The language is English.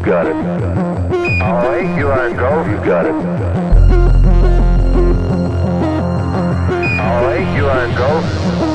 got it. All right, you are go. You got it. All right, you are go.